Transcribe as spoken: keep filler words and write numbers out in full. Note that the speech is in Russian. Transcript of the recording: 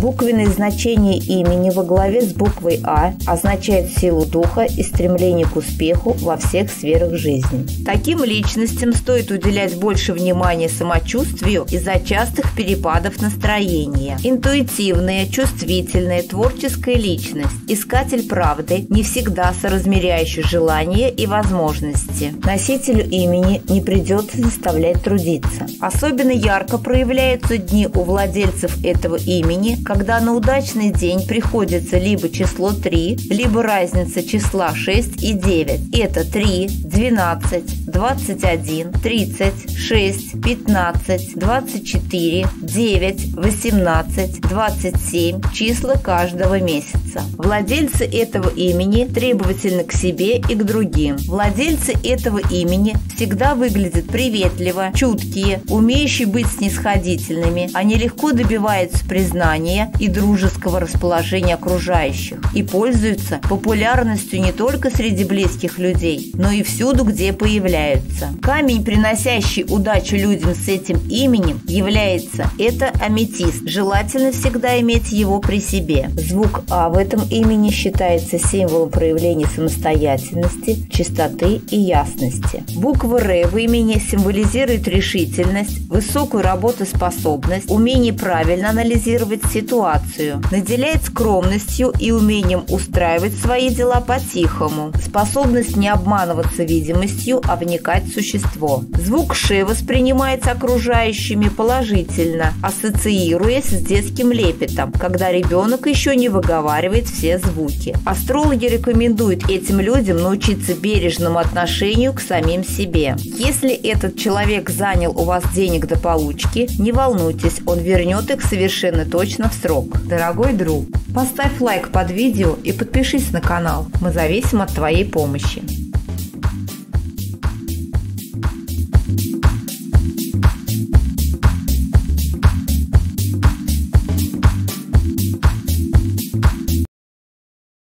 Буквенное значение имени во главе с буквой «А» означает силу духа и стремление к успеху во всех сферах жизни. Таким личностям стоит уделять больше внимания самочувствию из-за частых перепадов настроения. Интуитивная, чувствительная, творческая личность, искатель правды, не всегда соразмеряющий желания и возможности. Носителю имени не придется заставлять трудиться. Особенно ярко проявляются дни у владельцев этого имени, когда на удачный день приходится либо число три, либо разница числа шесть и девять. Это три, двенадцать, двадцать один, тридцать, шесть, пятнадцать, двадцать четыре, девять, восемнадцать, двадцать семь числа каждого месяца. Владельцы этого имени требовательны к себе и к другим. Владельцы этого имени всегда выглядят приветливо, чуткие, умеющие быть снисходительными. Они легко добиваются признания и дружеского расположения окружающих и пользуются популярностью не только среди близких людей, но и всюду, где появляются. Камень, приносящий удачу людям с этим именем, является это аметист. Желательно всегда иметь его при себе. Звук «А» в этом имени считается символом проявления самостоятельности, чистоты и ясности. Буква «Р» в имени символизирует решительность, высокую работоспособность, умение правильно анализировать ситуацию, наделяет скромностью и умением устраивать свои дела по-тихому, способность не обманываться видимостью, а вникать в существо. Звук «Ш» воспринимается окружающими положительно, ассоциируясь с детским лепетом, когда ребенок еще не выговаривает все звуки. Астрологи рекомендуют этим людям научиться бережному отношению к самим себе. Если этот человек занял у вас денег до получки, не волнуйтесь, он вернет их совершенно точно в срок. Дорогой друг, поставь лайк под видео и подпишись на канал. Мы зависим от твоей помощи.